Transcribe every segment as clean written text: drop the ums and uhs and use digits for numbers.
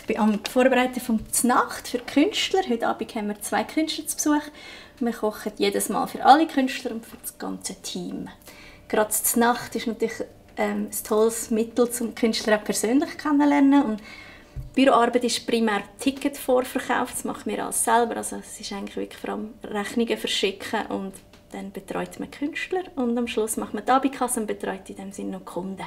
Ich bin am Vorbereiten von Znacht für Künstler. Heute Abend haben wir 2 Künstler zu Besuch. Wir kochen jedes Mal für alle Künstler und für das ganze Team. Gerade die Znacht ist natürlich ein tolles Mittel, um Künstler auch persönlich kennenzulernen. Und Büroarbeit ist primär Ticketvorverkauf. Das machen wir alles selber. Also es ist eigentlich wirklich vor allem Rechnungen verschicken und dann betreut man Künstler. Und am Schluss macht man die Abendkasse und betreut in dem Sinne noch Kunden.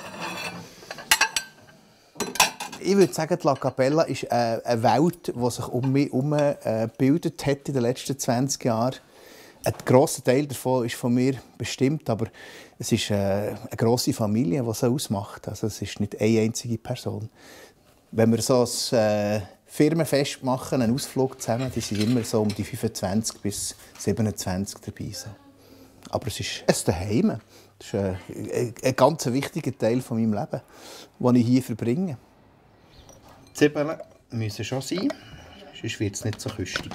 Ich würde sagen, die La Capella ist eine Welt, die sich um mich herum gebildet hat in den letzten 20 Jahren. Ein grosser Teil davon ist von mir bestimmt, aber es ist eine grosse Familie, die es ausmacht. Also es ist nicht eine einzige Person. Wenn wir so ein Firmenfest machen, einen Ausflug zusammen, die sind immer so um die 25 bis 27 dabei. So. Aber es ist ein Zuhause. Das ist ein ganz wichtiger Teil von meinem Leben, den ich hier verbringe. Die Zwiebeln müssen schon sein, sonst wird es nicht so küstig.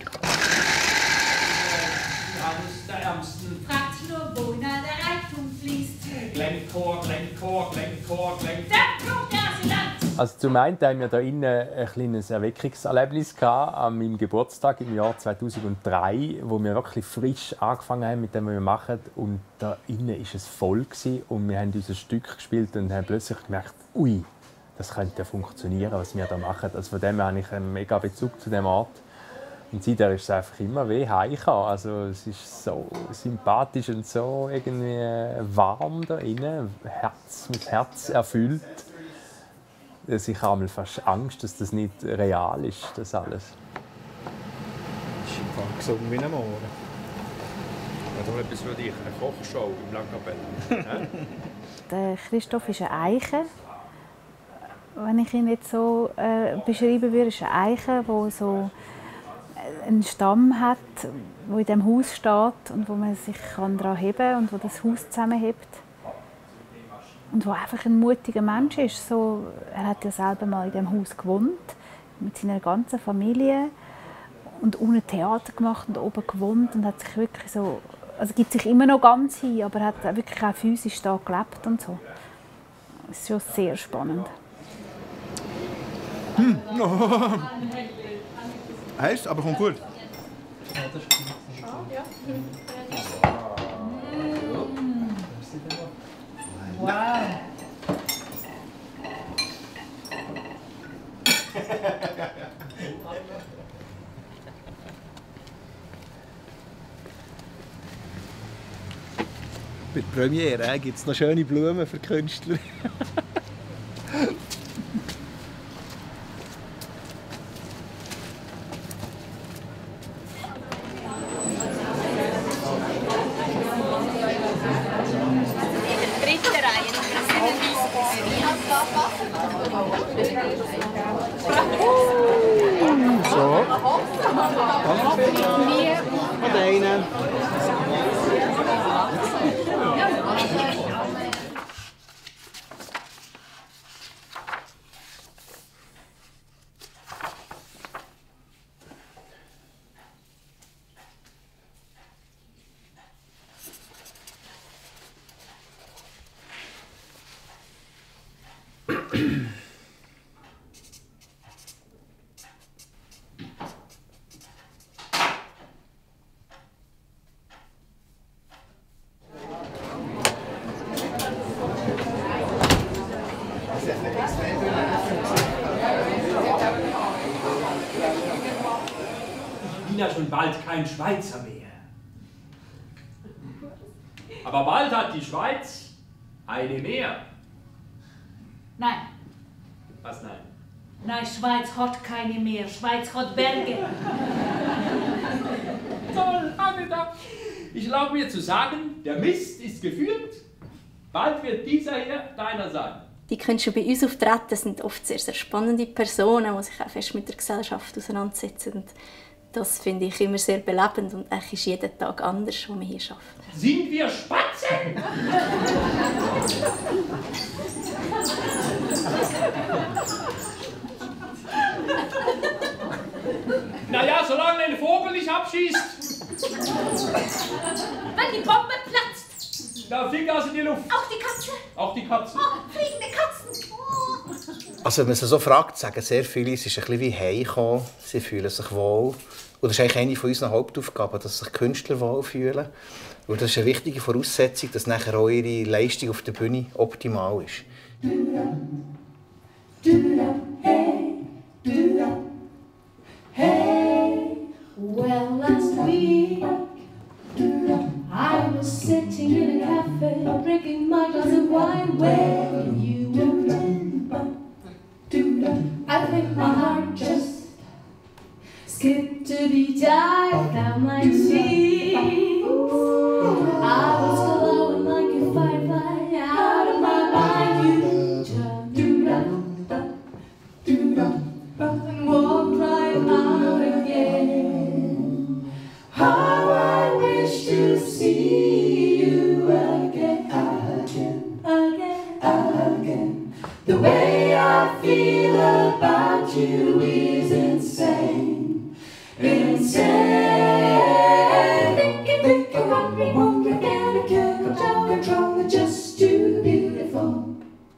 Fragt nur, woher der Reichtum fließt. Glencore, Glencore, Glencore, Glencore. Der Blut der Asylant! Also zum einen haben wir hier innen ein kleines Erweckungserlebnis an meinem Geburtstag im Jahr 2003, wo wir wirklich frisch angefangen haben mit dem, was wir machen. Und da innen war es voll und wir haben unser Stück gespielt und haben plötzlich gemerkt, ui, das könnte funktionieren, was wir hier machen. Also von dem her habe ich einen mega Bezug zu diesem Ort. Und seitdem ist es einfach immer wie heimgekommen. Also es ist so sympathisch und so irgendwie warm da innen, mit Herz erfüllt. Ich habe fast Angst, dass das nicht real ist, das alles. Das ist im Fall gesungen wie ein Mohren. Ja, doch etwas für dich, eine Kochshow im La Capella. Der Christoph ist eine Eiche. Wenn ich ihn jetzt so beschreiben würde, ist eine Eiche, die so einen Stamm hat, der in diesem Haus steht und wo man sich daran heben kann und wo das Haus zusammenhebt. Und der einfach ein mutiger Mensch ist. So, er hat ja selber mal in diesem Haus gewohnt, mit seiner ganzen Familie. Und unten Theater gemacht und oben gewohnt. Und hat sich wirklich so, also gibt sich immer noch ganz hin, aber er hat wirklich auch physisch da gelebt und so. Das ist schon sehr spannend. Heiß, aber kommt gut. Wow! Bei der Premiere gibt es noch schöne Blumen für Künstler. So. Und einen. Ich bin ja schon bald kein Schweizer mehr. Aber bald hat die Schweiz eine mehr. Nein, Was nein? nein, Schweiz hat keine mehr. Schweiz hat Berge. Toll, Anita. Ich erlaube mir zu sagen, der Mist ist geführt. Bald wird dieser hier deiner sein. Die Künstler bei uns auftreten sind oft sehr, sehr spannende Personen, die sich auch fest mit der Gesellschaft auseinandersetzen. Und das finde ich immer sehr belebend und eigentlich ist jeden Tag anders, was wir hier arbeiten. Sind wir Spatzen? Naja, solange ein Vogel nicht abschießt. Wenn die Bombe platzt. Da Finger in die Luft. Auch die Katze. Auch die Katze. Oh, fliegende Katzen. Oh. Also wenn man sie so fragt, sagen sehr viele, es ist ein bisschen wie heimkommen, sie fühlen sich wohl. Und das ist eigentlich eine von unseren Hauptaufgaben, dass sich Künstler wohlfühlen. Und das ist eine wichtige Voraussetzung, dass nachher auch ihre Leistung auf der Bühne optimal ist. Hey, well, last week I was sitting in a cafe, drinking my glass of wine when you walked in. I think my heart just skipped a beat. I found my cheeks. I was glowing like a firefly out of my mind. You jumped and walked right out again. How I wish to see you again, again. The way I feel about you is insane, insane. Thinking, wondering, again, I can't control it, just too beautiful.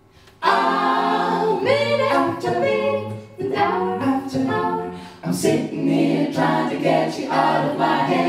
Minute after minute, and hour after hour, I'm sitting here trying to get you out of my head.